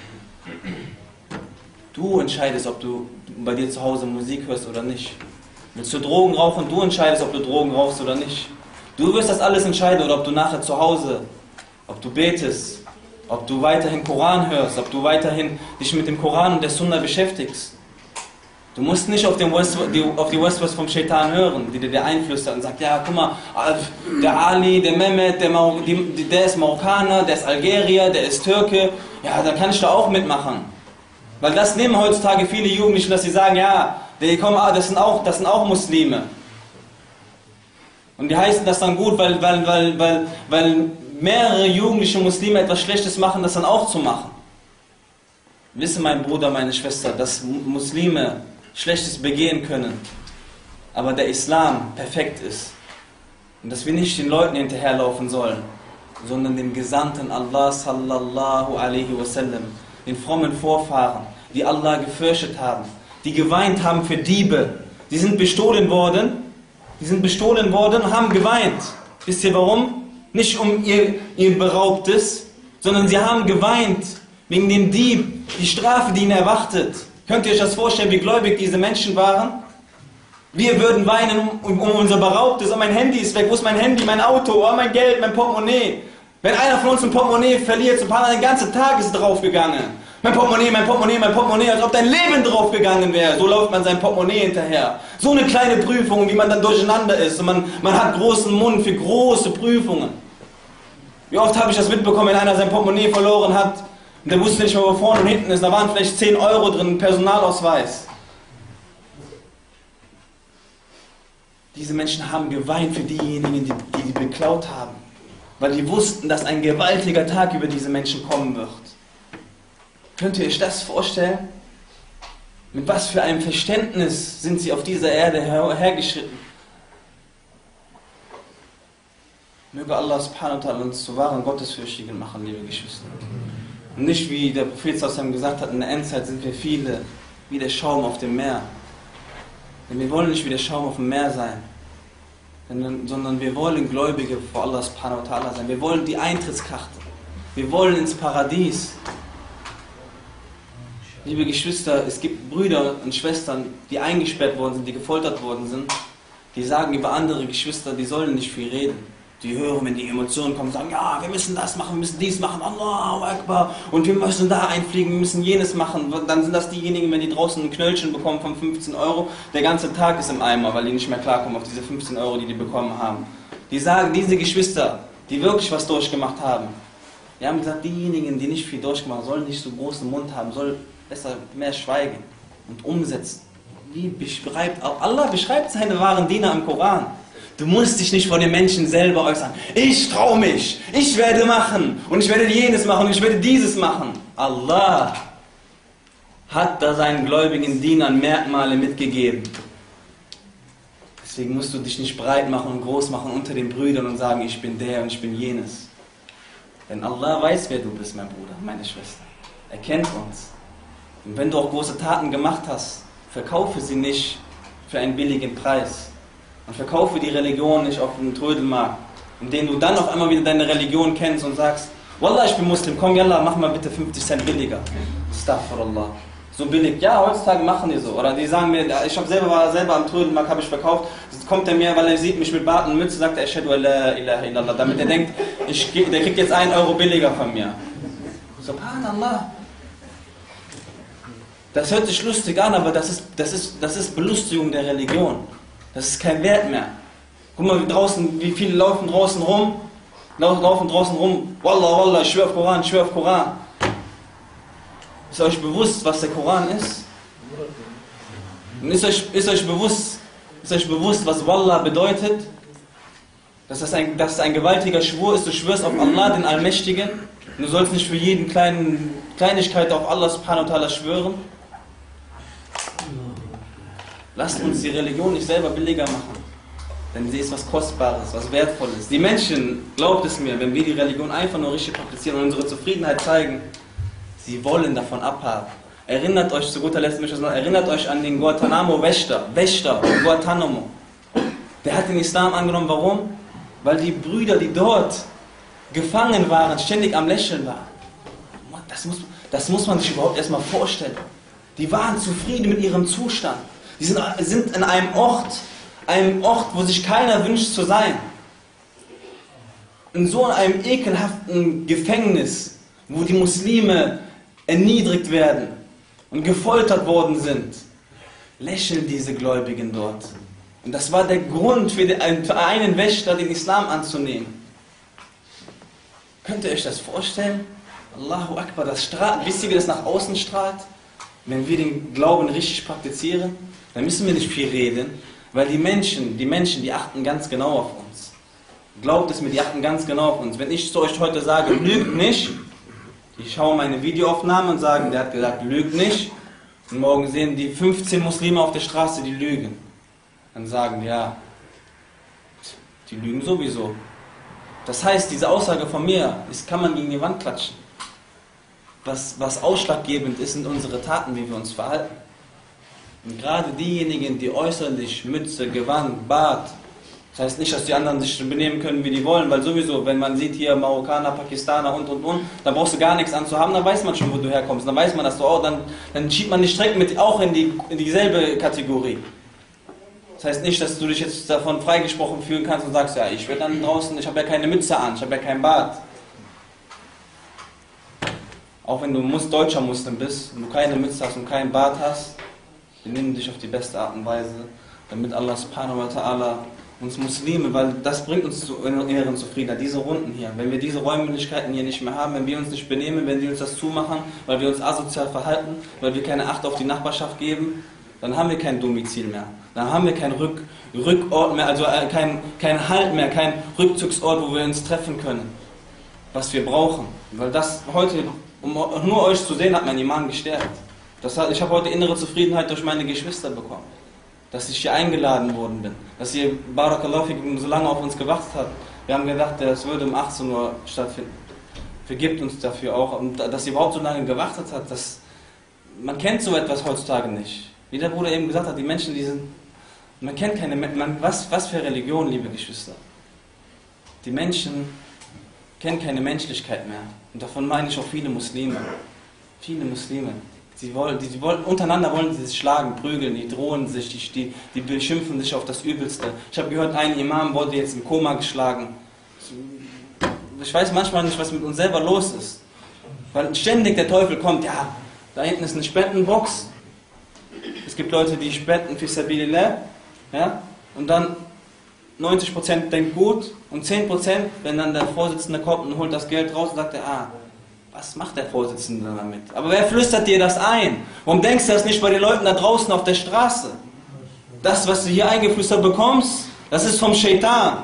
Du entscheidest, ob du bei dir zu Hause Musik hörst oder nicht. Willst du Drogen rauchen? Du entscheidest, ob du Drogen rauchst oder nicht. Du wirst das alles entscheiden, oder ob du nachher zu Hause, ob du betest, ob du weiterhin Koran hörst, ob du weiterhin dich mit dem Koran und der Sunna beschäftigst. Du musst nicht auf, den West, die, auf die Westwest vom Shaitan hören, die dir der einflüstert und sagt, ja, guck mal, der Ali, der Mehmet, der, Mar die, der ist Marokkaner, der ist Algerier, der ist Türke, ja, dann kann ich da auch mitmachen. Weil das nehmen heutzutage viele Jugendliche, dass sie sagen, ja, die kommen, das sind auch, das sind auch Muslime. Und die heißen das dann gut, weil, weil, weil, weil, weil mehrere jugendliche Muslime etwas Schlechtes machen, das dann auch zu machen. Wisse mein Bruder, meine Schwester, dass Muslime Schlechtes begehen können, aber der Islam perfekt ist. Und dass wir nicht den Leuten hinterherlaufen sollen, sondern dem Gesandten Allah sallallahu alaihi wasallam, den frommen Vorfahren, die Allah gefürchtet haben, die geweint haben für Diebe. Die sind bestohlen worden, die sind bestohlen worden und haben geweint. Wisst ihr warum? Nicht um ihr, ihr Beraubtes, sondern sie haben geweint wegen dem Dieb, die Strafe, die ihn erwartet. Könnt ihr euch das vorstellen, wie gläubig diese Menschen waren? Wir würden weinen um, um unser Beraubtes. Oh, mein Handy ist weg. Wo ist mein Handy, mein Auto, oh, mein Geld, mein Portemonnaie? Wenn einer von uns ein Portemonnaie verliert, so ein paar, den ganzen Tag ist draufgegangen. Mein Portemonnaie, mein Portemonnaie, mein Portemonnaie, als ob dein Leben draufgegangen wäre. So läuft man sein Portemonnaie hinterher. So eine kleine Prüfung, wie man dann durcheinander ist. Und man, man hat großen Mund für große Prüfungen. Wie oft habe ich das mitbekommen, wenn einer sein Portemonnaie verloren hat und der wusste nicht mehr, wo vorne und hinten ist. Da waren vielleicht zehn Euro drin, Personalausweis. Diese Menschen haben geweint für diejenigen, die, die die beklaut haben. Weil die wussten, dass ein gewaltiger Tag über diese Menschen kommen wird. Könnt ihr euch das vorstellen? Mit was für einem Verständnis sind sie auf dieser Erde her hergeschritten? Möge Allah subhanahu wa ta'ala uns zu wahren Gottesfürchtigen machen, liebe Geschwister. Und nicht wie der Prophet sallallahu gesagt hat, in der Endzeit sind wir viele, wie der Schaum auf dem Meer. Denn wir wollen nicht wie der Schaum auf dem Meer sein, sondern wir wollen Gläubige vor Allah subhanahu wa ta'ala sein. Wir wollen die Eintrittskarte. Wir wollen ins Paradies. Liebe Geschwister, es gibt Brüder und Schwestern, die eingesperrt worden sind, die gefoltert worden sind, die sagen über andere Geschwister, die sollen nicht viel reden. Die hören, wenn die Emotionen kommen, sagen, ja, wir müssen das machen, wir müssen dies machen, Allahu Akbar, und wir müssen da einfliegen, wir müssen jenes machen. Dann sind das diejenigen, wenn die draußen ein Knöllchen bekommen von fünfzehn Euro, der ganze Tag ist im Eimer, weil die nicht mehr klarkommen auf diese fünfzehn Euro, die die bekommen haben. Die sagen, diese Geschwister, die wirklich was durchgemacht haben, die haben gesagt, diejenigen, die nicht viel durchgemacht haben, sollen nicht so großen Mund haben, sollen besser mehr schweigen und umsetzen. Wie beschreibt, Allah beschreibt seine wahren Diener im Koran. Du musst dich nicht vor den Menschen selber äußern. Ich traue mich, ich werde machen und ich werde jenes machen und ich werde dieses machen. Allah hat da seinen gläubigen Dienern Merkmale mitgegeben. Deswegen musst du dich nicht breit machen und groß machen unter den Brüdern und sagen, ich bin der und ich bin jenes. Denn Allah weiß, wer du bist, mein Bruder, meine Schwester. Er kennt uns. Und wenn du auch große Taten gemacht hast, verkaufe sie nicht für einen billigen Preis. Und verkaufe die Religion nicht auf dem Trödelmarkt, indem du dann auf einmal wieder deine Religion kennst und sagst, Wallah, ich bin Muslim, komm, yallah, mach mal bitte fünfzig Cent billiger. Astaghfirullah. So billig. Ja, heutzutage machen die so. Oder die sagen mir, ich hab selber, war selber am Trödelmarkt, habe ich verkauft. Jetzt kommt er mir, weil er sieht mich mit Bart und Mütze, sagt er, Ashhadu an la ilaha illallah. Damit er denkt, ich, der kriegt jetzt einen Euro billiger von mir. Subhanallah. Das hört sich lustig an, aber das ist, das ist, das ist Belustigung der Religion. Das ist kein Wert mehr. Guck mal, wie, draußen, wie viele laufen draußen rum, laufen draußen rum, Wallah, Wallah, ich schwör auf Koran, ich schwör auf Koran. Ist euch bewusst, was der Koran ist? Und ist euch, ist euch, bewusst, ist euch bewusst, was Wallah bedeutet? Dass das, ein, dass es ein gewaltiger Schwur ist, du schwörst auf Allah, den Allmächtigen, und du sollst nicht für jeden kleinen Kleinigkeit auf Allah subhanahu wa ta'ala schwören. Lasst uns die Religion nicht selber billiger machen, denn sie ist was Kostbares, was Wertvolles. Die Menschen, glaubt es mir, wenn wir die Religion einfach nur richtig praktizieren und unsere Zufriedenheit zeigen, sie wollen davon abhaben. Erinnert euch, zu guter Letzt möchte ich sagen, erinnert euch an den Guantanamo-Wächter, Wächter in Guantanamo. Der hat den Islam angenommen, warum? Weil die Brüder, die dort gefangen waren, ständig am Lächeln waren. Das muss, das muss man sich überhaupt erstmal vorstellen. Die waren zufrieden mit ihrem Zustand. Die sind, sind in einem Ort, einem Ort, wo sich keiner wünscht zu sein. In so einem ekelhaften Gefängnis, wo die Muslime erniedrigt werden und gefoltert worden sind, lächeln diese Gläubigen dort. Und das war der Grund für, den, für einen Wächter, den Islam anzunehmen. Könnt ihr euch das vorstellen? Allahu Akbar, das strahlt, wisst ihr, wie das nach außen strahlt? Wenn wir den Glauben richtig praktizieren, dann müssen wir nicht viel reden. Weil die Menschen, die Menschen, die achten ganz genau auf uns. Glaubt es mir, die achten ganz genau auf uns. Wenn ich zu euch heute sage, lügt nicht, die schauen meine Videoaufnahme und sagen, der hat gesagt, lügt nicht. Und morgen sehen die fünfzehn Muslime auf der Straße, die lügen. Dann sagen die, ja, die lügen sowieso. Das heißt, diese Aussage von mir, das kann man gegen die Wand klatschen. Was, was ausschlaggebend ist, sind unsere Taten, wie wir uns verhalten. Und gerade diejenigen, die äußerlich Mütze, Gewand, Bart, das heißt nicht, dass die anderen sich benehmen können, wie die wollen, weil sowieso, wenn man sieht hier Marokkaner, Pakistaner und und und, dann brauchst du gar nichts anzuhaben, dann weiß man schon, wo du herkommst, dann weiß man, dass du auch, dann, dann schiebt man dich direkt mit auch in, die, in dieselbe Kategorie. Das heißt nicht, dass du dich jetzt davon freigesprochen fühlen kannst und sagst, ja, ich werde dann draußen, ich habe ja keine Mütze an, ich habe ja kein Bart. Auch wenn du deutscher Muslim bist und du keine Mütze hast und keinen Bart hast, benimm dich auf die beste Art und Weise, damit Allah subhanahu wa ta'ala uns Muslime, weil das bringt uns zu inneren Zufriedenheit, diese Runden hier. Wenn wir diese Räumlichkeiten hier nicht mehr haben, wenn wir uns nicht benehmen, wenn die uns das zumachen, weil wir uns asozial verhalten, weil wir keine Acht auf die Nachbarschaft geben, dann haben wir kein Domizil mehr. Dann haben wir keinen Rück, Rückort mehr, also äh, kein, kein Halt mehr, kein Rückzugsort, wo wir uns treffen können, was wir brauchen. Weil das heute, um nur euch zu sehen, hat mein Iman gestärkt. Das hat, ich habe heute innere Zufriedenheit durch meine Geschwister bekommen. Dass ich hier eingeladen worden bin. Dass ihr, Barakallahu fikum, so lange auf uns gewartet habt. Wir haben gedacht, das würde um achtzehn Uhr stattfinden. Vergibt uns dafür auch. Und dass ihr überhaupt so lange gewartet habt, das, man kennt so etwas heutzutage nicht. Wie der Bruder eben gesagt hat, die Menschen, die sind, man kennt keine, man, was, was für Religion, liebe Geschwister. Die Menschen kennen keine Menschlichkeit mehr. Und davon meine ich auch viele Muslime. Viele Muslime. Sie wollen, die, die wollen, untereinander wollen sie sich schlagen, prügeln, die drohen sich, die, die, die beschimpfen sich auf das Übelste. Ich habe gehört, ein Imam wurde jetzt im Koma geschlagen. Ich weiß manchmal nicht, was mit uns selber los ist. Weil ständig der Teufel kommt, ja, da hinten ist eine Spendenbox. Es gibt Leute, die spenden fi sabilillah, ja, und dann neunzig Prozent denkt gut und zehn Prozent, wenn dann der Vorsitzende kommt und holt das Geld raus, sagt er, ah, was macht der Vorsitzende damit? Aber wer flüstert dir das ein? Warum denkst du das nicht bei den Leuten da draußen auf der Straße? Das, was du hier eingeflüstert bekommst, das ist vom Shaitan.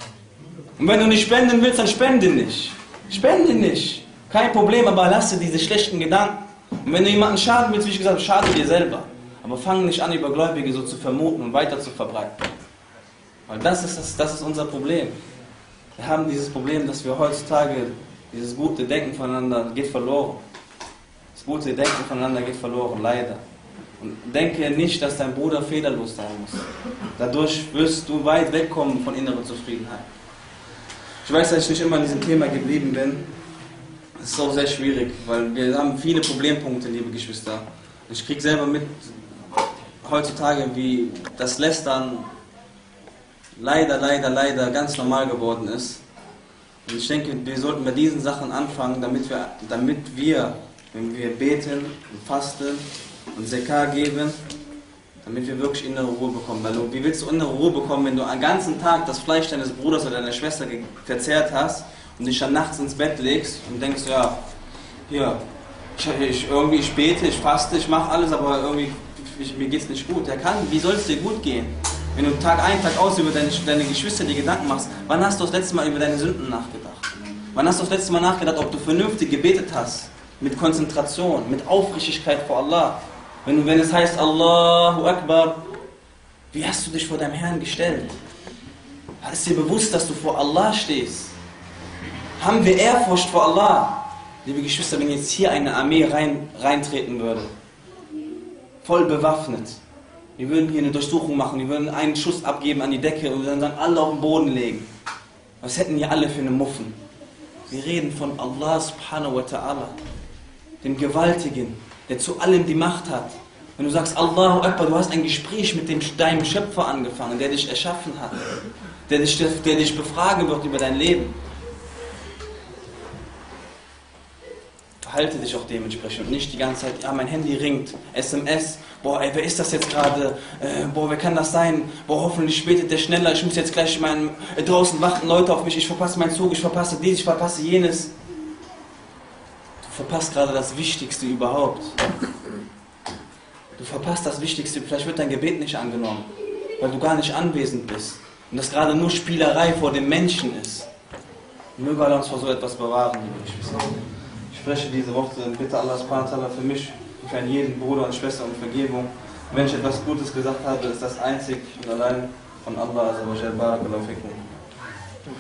Und wenn du nicht spenden willst, dann spende nicht. Spende nicht. Kein Problem, aber lasse diese schlechten Gedanken. Und wenn du jemanden schaden willst, wie ich gesagt habe, schade dir selber. Aber fang nicht an, über Gläubige so zu vermuten und weiter zu verbreiten. Weil das ist, das, das ist unser Problem. Wir haben dieses Problem, dass wir heutzutage, dieses gute Denken voneinander geht verloren. Das gute Denken voneinander geht verloren, leider. Und denke nicht, dass dein Bruder fehlerlos sein muss. Dadurch wirst du weit wegkommen von innerer Zufriedenheit. Ich weiß, dass ich nicht immer an diesem Thema geblieben bin. Das ist auch sehr schwierig, weil wir haben viele Problempunkte, liebe Geschwister. Ich kriege selber mit, heutzutage, wie das Lästern leider, leider, leider ganz normal geworden ist. Und ich denke, wir sollten bei diesen Sachen anfangen, damit wir, damit wir wenn wir beten und fasten und Zekah geben, damit wir wirklich innere Ruhe bekommen. Weil du, wie willst du innere Ruhe bekommen, wenn du den ganzen Tag das Fleisch deines Bruders oder deiner Schwester verzehrt hast und dich dann nachts ins Bett legst und denkst, ja, hier, ich, ich, irgendwie ich bete, ich faste, ich mache alles, aber irgendwie ich, mir geht es nicht gut. Der kann, wie soll es dir gut gehen? Wenn du Tag ein, Tag aus über deine, deine Geschwister die Gedanken machst, wann hast du das letzte Mal über deine Sünden nachgedacht? Wann hast du das letzte Mal nachgedacht, ob du vernünftig gebetet hast? Mit Konzentration, mit Aufrichtigkeit vor Allah. Wenn, du, wenn es heißt Allahu Akbar, wie hast du dich vor deinem Herrn gestellt? Ist dir bewusst, dass du vor Allah stehst? Haben wir Ehrfurcht vor Allah? Liebe Geschwister, wenn jetzt hier eine Armee rein, reintreten würde, voll bewaffnet, wir würden hier eine Durchsuchung machen, wir würden einen Schuss abgeben an die Decke und dann sagen, alle auf den Boden legen. Was hätten hier alle für eine Muffen? Wir reden von Allah subhanahu wa ta'ala, dem Gewaltigen, der zu allem die Macht hat. Wenn du sagst Allahu Akbar, du hast ein Gespräch mit dem, deinem Schöpfer angefangen, der dich erschaffen hat, der dich, der dich befragen wird über dein Leben. Verhalte dich auch dementsprechend und nicht die ganze Zeit, ja, mein Handy ringt, S M S, boah, ey, wer ist das jetzt gerade, äh, boah, wer kann das sein, boah, hoffentlich betet der schneller, ich muss jetzt gleich meinen, äh, draußen warten Leute auf mich, ich verpasse meinen Zug, ich verpasse dies, ich verpasse jenes. Du verpasst gerade das Wichtigste überhaupt. Du verpasst das Wichtigste, vielleicht wird dein Gebet nicht angenommen. weil du gar nicht anwesend bist. Und das gerade nur Spielerei vor dem Menschen ist. Möge Allah uns vor so etwas bewahren, liebe Geschwister. Ich spreche diese Worte, bitte Allah subhanahu wa ta'ala für mich, für einen jeden Bruder und Schwester um Vergebung. Wenn ich etwas Gutes gesagt habe, ist das einzig und allein von Allah. Barakallahu fikum.